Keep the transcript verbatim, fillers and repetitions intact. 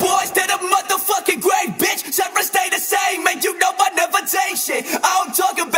boys to the motherfucking grave, bitch. Never stay the same, man, you know I never take shit. I don't talk about